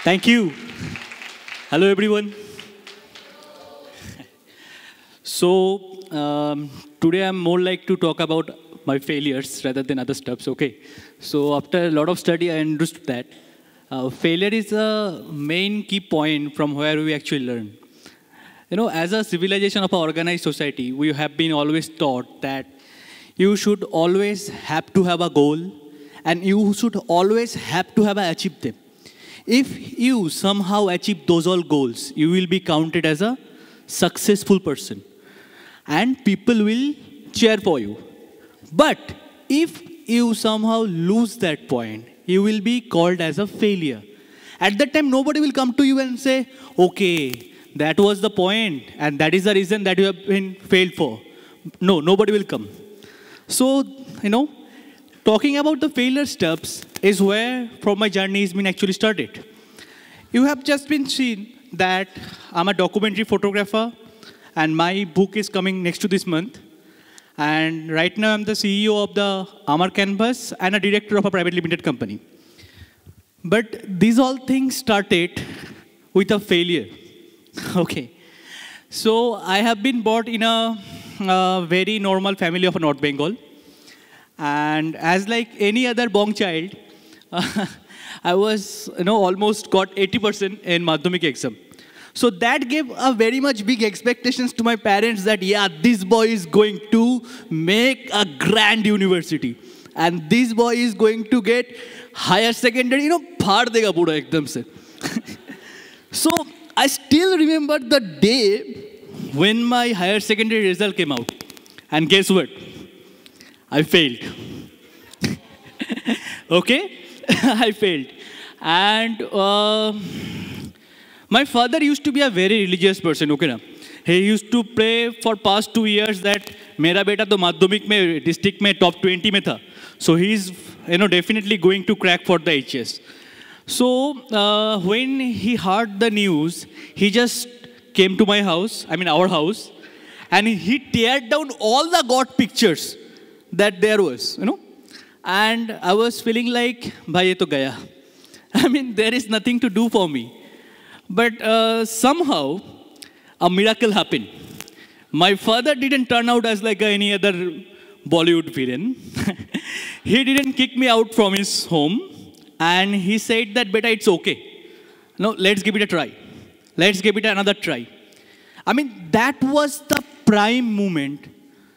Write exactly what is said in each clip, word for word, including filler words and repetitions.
Thank you. Hello, everyone. So, um, today I'm more like to talk about my failures rather than other stuffs, okay? So, after a lot of study, I understood that uh, failure is a main key point from where we actually learn. You know, as a civilization of an organized society, we have been always taught that you should always have to have a goal and you should always have to have achieved them. If you somehow achieve those all goals, you will be counted as a successful person. And people will cheer for you. But if you somehow lose that point, you will be called as a failure. At that time, nobody will come to you and say, okay, that was the point, and that is the reason that you have been failed for. No, nobody will come. So, you know, talking about the failure steps is where from my journey has been actually started. You have just been seen that I'm a documentary photographer and my book is coming next to this month. And right now I'm the C E O of the Amar Canvas and a director of a private limited company. But these all things started with a failure. Okay. So I have been born in a, a very normal family of North Bengal. And as like any other born child, uh, I was, you know, almost got eighty percent in Madhyamik exam. So that gave a very much big expectations to my parents that, yeah, this boy is going to make a grand university. And this boy is going to get higher secondary, you know, phar dega pura ekdam se. So I still remember the day when my higher secondary result came out. And guess what? I failed. Okay? I failed. And uh, my father used to be a very religious person, okay na? He used to pray for past two years that mera beta to madhyamik mein, district mein top twenty mein tha. So he's, you know, definitely going to crack for the H S. So uh, when he heard the news, he just came to my house, I mean our house, and he teared down all the God pictures that there was, you know. And I was feeling like, bhai ye to gaya. I mean, there is nothing to do for me. But uh, somehow, a miracle happened. My father didn't turn out as like any other Bollywood villain. He didn't kick me out from his home. And he said that, beta, it's okay. No, let's give it a try. Let's give it another try. I mean, that was the prime moment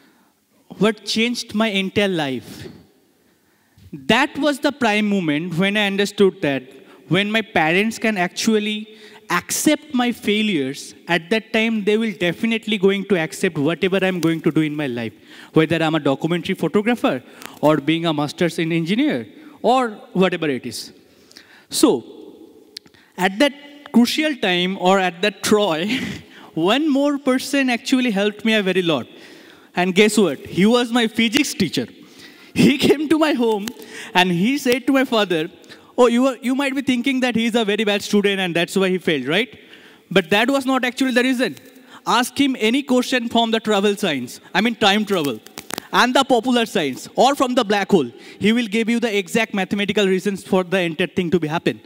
what changed my entire life. That was the prime moment when I understood that when my parents can actually accept my failures, at that time they will definitely going to accept whatever I'm going to do in my life. Whether I'm a documentary photographer or being a master's in engineer or whatever it is. So, at that crucial time or at that Troy, one more person actually helped me a very lot. And guess what? He was my physics teacher. He came to my home and he said to my father, oh, you, are, you might be thinking that he's a very bad student and that's why he failed, right? But that was not actually the reason. Ask him any question from the travel science, I mean time travel, and the popular science, or from the black hole. He will give you the exact mathematical reasons for the entire thing to be happen.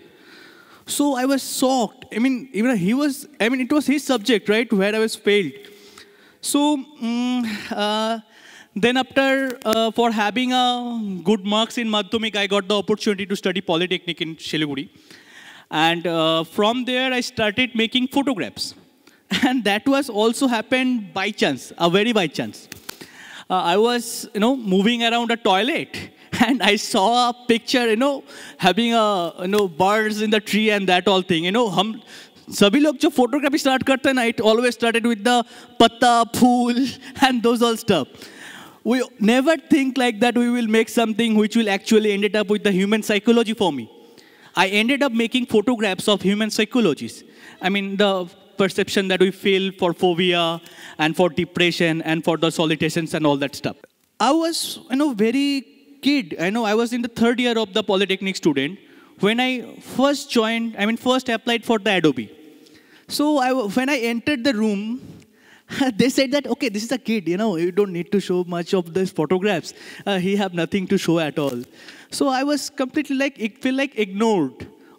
So I was shocked. I mean, even he was, I mean, it was his subject, right, where I was failed. So, um, uh, then after, uh, for having a good marks in Madhyamik, I got the opportunity to study Polytechnic in Siliguri. And uh, from there, I started making photographs. And that was also happened by chance, a very by chance. Uh, I was, you know, moving around a toilet. And I saw a picture, you know, having a, you know, birds in the tree and that all thing. You know, hum, सभी लोग जो photography start करते हैं ना, it always started with the पत्ता, फूल, and those all stuff. We never think like that we will make something which will actually ended up with the human psychology for me. I ended up making photographs of human psychologies. I mean, the perception that we feel for phobia and for depression and for the solitations and all that stuff. I was, you know, very kid. I know I was in the third year of the Polytechnic student when I first joined, I mean, first applied for the Adobe. So I, when I entered the room, they said that, okay, this is a kid, you know, you don't need to show much of these photographs. Uh, he have nothing to show at all. So I was completely like, it feel like ignored.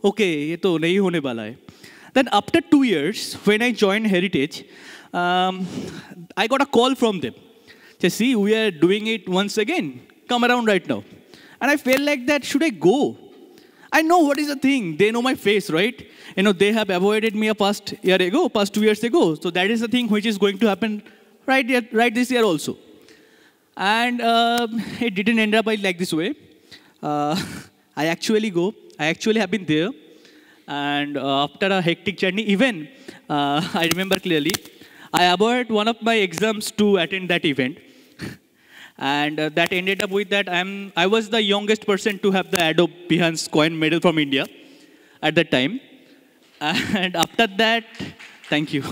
okay, ये तो नहीं होने वाला है. Then after two years, when I joined Heritage, um, I got a call from them. They say, see, we are doing it once again. Come around right now. And I felt like that, should I go? I know what is the thing. They know my face, right? You know, they have avoided me a past year ago, past two years ago. So that is the thing which is going to happen right, yet, right this year also. And uh, it didn't end up like this way. Uh, I actually go. I actually have been there. And uh, after a hectic journey, even, uh, I remember clearly, I avoided one of my exams to attend that event. And uh, that ended up with that I'm, I was the youngest person to have the Adobe Behance Coin Medal from India at that time. And after that, thank you.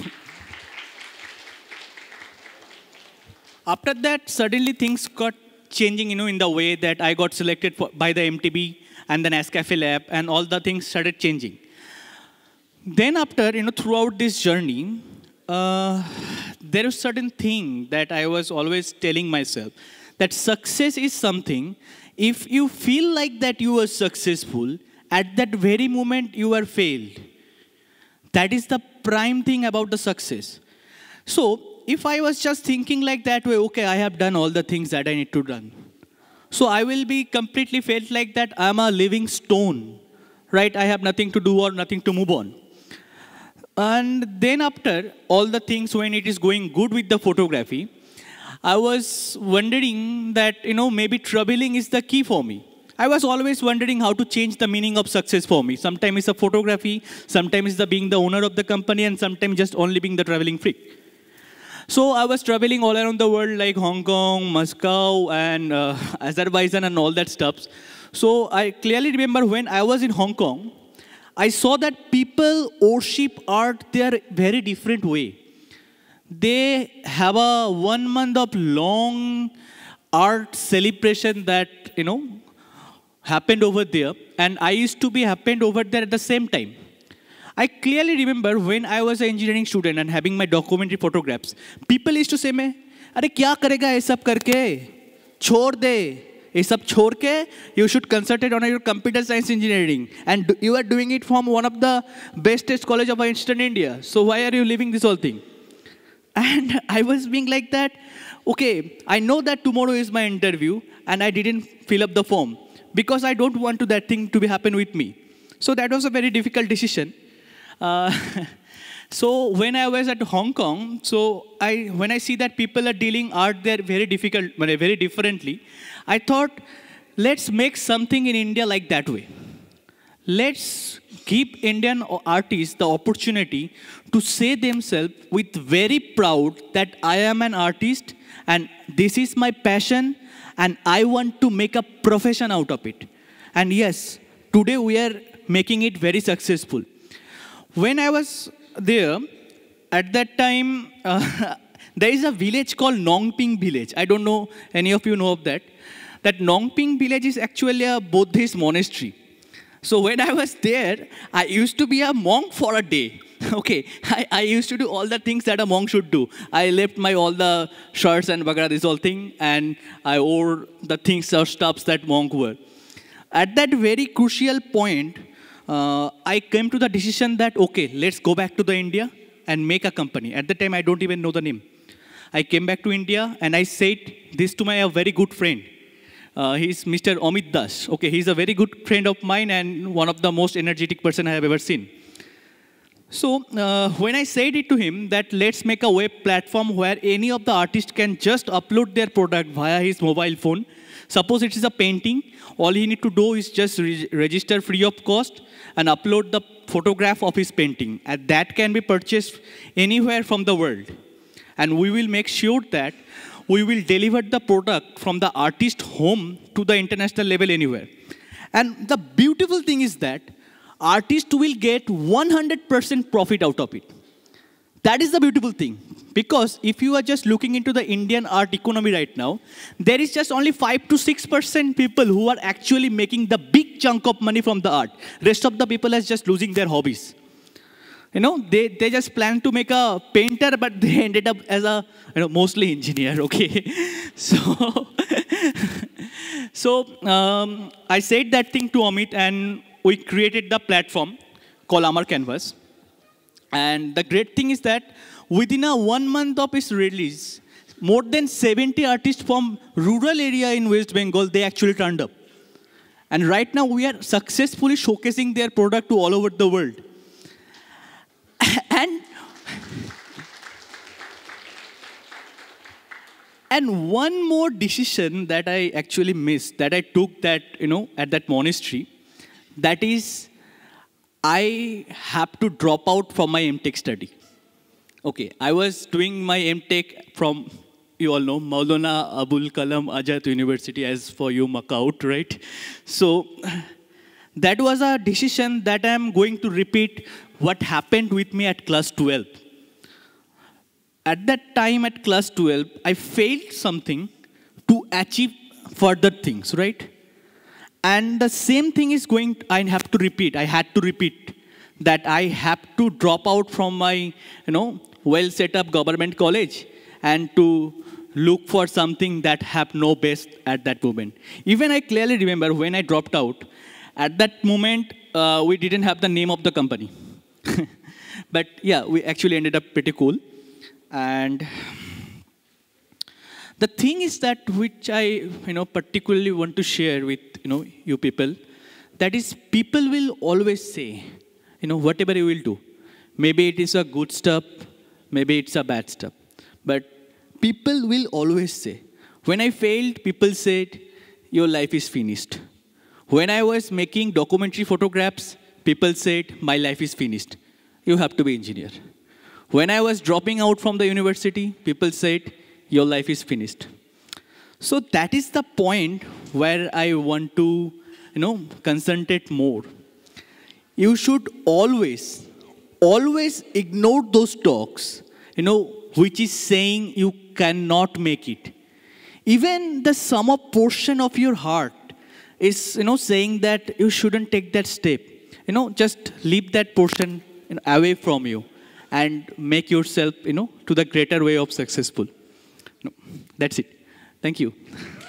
After that, suddenly things got changing, you know, in the way that I got selected for, by the M T B and the Nescafe Lab, and all the things started changing. Then after, you know, throughout this journey, uh, there is certain thing that I was always telling myself, that success is something, if you feel like that you are successful, at that very moment you are failed. That is the prime thing about the success. So, if I was just thinking like that way, okay, I have done all the things that I need to done. So I will be completely felt like that I'm a living stone, right? I have nothing to do or nothing to move on. And then after all the things, when it is going good with the photography, I was wondering that, you know, maybe traveling is the key for me. I was always wondering how to change the meaning of success for me. Sometimes it's a photography, sometimes it's the being the owner of the company, and sometimes just only being the traveling freak. So I was traveling all around the world, like Hong Kong, Moscow, and uh, Azerbaijan, and all that stuff. So I clearly remember when I was in Hong Kong, I saw that people worship art their very different way. They have a one month of long art celebration that, you know, happened over there. And I used to be happened over there at the same time. I clearly remember when I was an engineering student and having my documentary photographs, people used to say me, "Arey kya karega ye sab karke? Chhod de. Ye sab chhod ke, you should concentrate on your computer science engineering. And you are doing it from one of the bestest college of Eastern India. So why are you leaving this whole thing?" And I was being like that, okay, I know that tomorrow is my interview, and I didn't fill up the form because I don't want to that thing to be happen with me. So that was a very difficult decision. Uh, so when I was at Hong Kong, so I, when I see that people are dealing art there very difficult, very differently, I thought, let's make something in India like that way. Let's give Indian artists the opportunity to say themselves with very proud that I am an artist and this is my passion and I want to make a profession out of it. And yes, today we are making it very successful. When I was there, at that time, uh, there is a village called Nongping village. I don't know any of you know of that. That Nongping village is actually a Buddhist monastery. So when I was there, I used to be a monk for a day. Okay, I, I used to do all the things that a monk should do. I left my all the shirts and bagara, this whole thing, and I wore the things or stuffs that monk wore. At that very crucial point, Uh, I came to the decision that, okay, let's go back to the India and make a company. At the time, I don't even know the name. I came back to India and I said this to my a very good friend. Uh, he's Mister Amit Das. Okay, he's a very good friend of mine and one of the most energetic person I have ever seen. So uh, when I said it to him that let's make a web platform where any of the artists can just upload their product via his mobile phone. Suppose it is a painting, all he need to do is just re register free of cost and upload the photograph of his painting. And that can be purchased anywhere from the world. And we will make sure that we will deliver the product from the artist home to the international level anywhere. And the beautiful thing is that artists will get one hundred percent profit out of it. That is the beautiful thing. Because if you are just looking into the Indian art economy right now, there is just only five to six percent people who are actually making the big chunk of money from the art. Rest of the people are just losing their hobbies. You know, they, they just planned to make a painter, but they ended up as a, you know, mostly engineer, okay? So, so um, I said that thing to Amit, and we created the platform called Amar Canvas. And the great thing is that within a one month of its release, more than seventy artists from rural area in West Bengal, they actually turned up. And right now, we are successfully showcasing their product to all over the world. and, and one more decision that I actually missed, that I took that, you know, at that monastery, that is, I have to drop out from my M Tech study. Okay, I was doing my M Tech from, you all know, Maulana Abul Kalam Azad University, as for you, Macaut, right? So that was a decision that I'm going to repeat what happened with me at class twelve. At that time at class twelve, I failed something to achieve further things, right? And the same thing is going, to, I have to repeat, I had to repeat that I have to drop out from my, you know, well set up government college and to look for something that have no base at that moment. Even I clearly remember when I dropped out, at that moment, uh, we didn't have the name of the company. But yeah, we actually ended up pretty cool. And the thing is that which I, you know, particularly want to share with, you know, you people, that is people will always say, you know, whatever you will do, maybe it is a good stuff, maybe it's a bad stuff. But people will always say, when I failed, people said, your life is finished. When I was making documentary photographs, people said, my life is finished. You have to be engineer. When I was dropping out from the university, people said, your life is finished. So that is the point where I want to, you know, concentrate more. You should always, always ignore those talks, you know, which is saying you cannot make it. Even the sum of portion of your heart is, you know, saying that you shouldn't take that step. You know, just leave that portion, you know, away from you and make yourself, you know, to the greater way of successful. No, that's it. Thank you.